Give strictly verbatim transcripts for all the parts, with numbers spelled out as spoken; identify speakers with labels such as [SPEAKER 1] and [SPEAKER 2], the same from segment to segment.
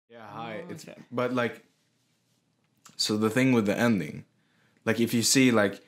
[SPEAKER 1] Yeah, hi.
[SPEAKER 2] Oh,
[SPEAKER 1] It's
[SPEAKER 2] okay.
[SPEAKER 1] but like, so the thing with the ending, like if you see like,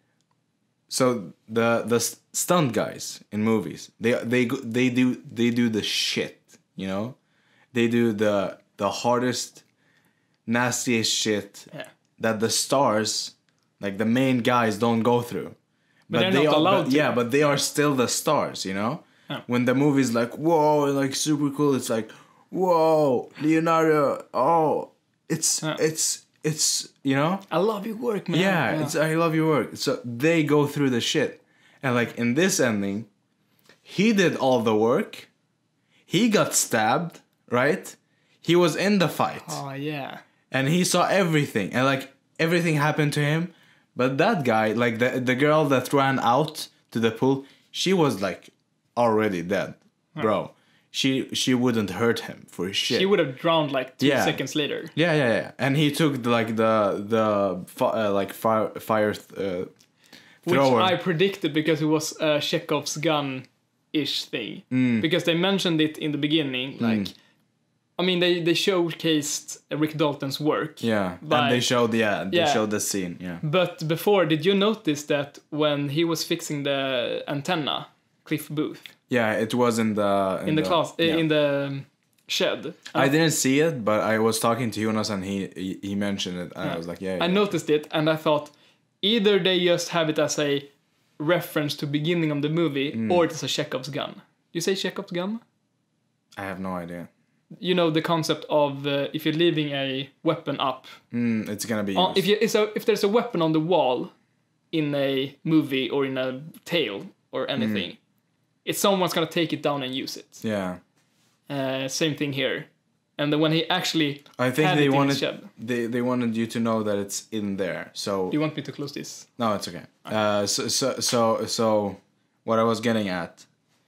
[SPEAKER 1] so the the s- stunt guys in movies, they they go- they do they do the shit, you know, they do the the hardest, nastiest shit
[SPEAKER 2] Yeah.
[SPEAKER 1] that the stars, like the main guys, don't go through.
[SPEAKER 2] But they're
[SPEAKER 1] they
[SPEAKER 2] not
[SPEAKER 1] are,
[SPEAKER 2] allowed
[SPEAKER 1] but,
[SPEAKER 2] to.
[SPEAKER 1] Yeah, but they are still the stars, you know.
[SPEAKER 2] Yeah.
[SPEAKER 1] When the movie's like, whoa, like super cool, it's like, whoa, Leonardo, oh, it's
[SPEAKER 2] Yeah.
[SPEAKER 1] it's it's you know.
[SPEAKER 2] I love your work, man.
[SPEAKER 1] Yeah, it's I love your work. So they go through the shit, and like in this ending, he did all the work. He got stabbed, right? He was in the fight,
[SPEAKER 2] Oh yeah.
[SPEAKER 1] and he saw everything, and like everything happened to him. But that guy, like the the girl that ran out to the pool, she was like already dead, bro. She she wouldn't hurt him for shit.
[SPEAKER 2] She would have drowned like two
[SPEAKER 1] Yeah.
[SPEAKER 2] seconds later.
[SPEAKER 1] Yeah, yeah, yeah. And he took the, like the the fi- uh, like fire fire uh,
[SPEAKER 2] Which
[SPEAKER 1] thrower.
[SPEAKER 2] I predicted because it was uh, Chekhov's gun-ish thing.
[SPEAKER 1] Mm.
[SPEAKER 2] Because they mentioned it in the beginning, like, I mean, they, they showcased Rick Dalton's work.
[SPEAKER 1] Yeah,
[SPEAKER 2] by-
[SPEAKER 1] and they showed yeah they
[SPEAKER 2] Yeah.
[SPEAKER 1] showed the scene. Yeah.
[SPEAKER 2] But before, did you notice that when he was fixing the antenna, Cliff Booth,
[SPEAKER 1] Yeah, it was in the
[SPEAKER 2] in the class, uh,
[SPEAKER 1] yeah.
[SPEAKER 2] in the um, shed?
[SPEAKER 1] I didn't see it, but I was talking to Jonas and he he, he mentioned it, and I was like, yeah.
[SPEAKER 2] I
[SPEAKER 1] yeah.
[SPEAKER 2] noticed it, and I thought either they just have it as a reference to beginning of the movie,
[SPEAKER 1] Mm.
[SPEAKER 2] or it's a Chekhov's gun. You say Chekhov's gun?
[SPEAKER 1] I have no idea.
[SPEAKER 2] You know the concept of uh, if you're leaving a weapon up.
[SPEAKER 1] Mm, it's gonna be.
[SPEAKER 2] On,
[SPEAKER 1] used.
[SPEAKER 2] if you if, if there's a weapon on the wall in a movie or in a tale or anything, it's someone's gonna take it down and use it.
[SPEAKER 1] Yeah.
[SPEAKER 2] Uh, same thing here. And then when he actually
[SPEAKER 1] I think
[SPEAKER 2] had
[SPEAKER 1] they
[SPEAKER 2] it in
[SPEAKER 1] wanted
[SPEAKER 2] his shed.
[SPEAKER 1] they they wanted you to know that it's in there. So
[SPEAKER 2] Do you want me to close this?
[SPEAKER 1] no, it's okay. Uh, so so so so what I was getting at.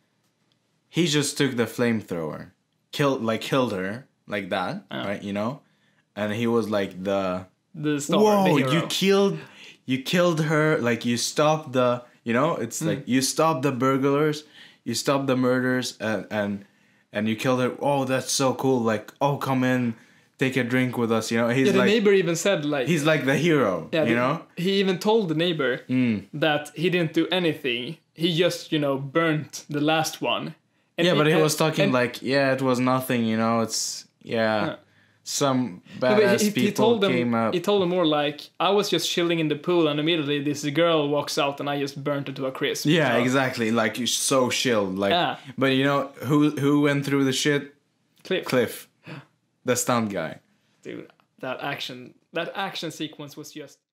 [SPEAKER 1] He just took the flamethrower, killed like killed her like that, right? You know, and he was like the
[SPEAKER 2] The star,
[SPEAKER 1] whoa,
[SPEAKER 2] the hero.
[SPEAKER 1] you killed you killed her, like you stopped the you know it's
[SPEAKER 2] Mm.
[SPEAKER 1] like you stopped the burglars, you stopped the murders, and and and you killed her. Oh, that's so cool. Like, oh, come in, take a drink with us. You know, he's
[SPEAKER 2] yeah, the
[SPEAKER 1] like
[SPEAKER 2] neighbor even said like
[SPEAKER 1] he's like the hero.
[SPEAKER 2] yeah,
[SPEAKER 1] you
[SPEAKER 2] the-
[SPEAKER 1] know.
[SPEAKER 2] he even told the neighbor
[SPEAKER 1] Mm.
[SPEAKER 2] that he didn't do anything. He just you know burnt the last one. And
[SPEAKER 1] Yeah, but he
[SPEAKER 2] and-
[SPEAKER 1] was talking
[SPEAKER 2] and-
[SPEAKER 1] like, yeah, it was nothing. You know, it's yeah,
[SPEAKER 2] Yeah.
[SPEAKER 1] some
[SPEAKER 2] No,
[SPEAKER 1] badass
[SPEAKER 2] but he, he,
[SPEAKER 1] people
[SPEAKER 2] he told them.
[SPEAKER 1] came up.
[SPEAKER 2] He told them more like I was just chilling in the pool, and immediately this girl walks out, and I just burnt her to a crisp.
[SPEAKER 1] Yeah,
[SPEAKER 2] So,
[SPEAKER 1] exactly. Like you're so chilled. Like,
[SPEAKER 2] Yeah.
[SPEAKER 1] but you know who who went through the shit?
[SPEAKER 2] Cliff.
[SPEAKER 1] Cliff, the stunt guy.
[SPEAKER 2] Dude, that action, that action sequence was just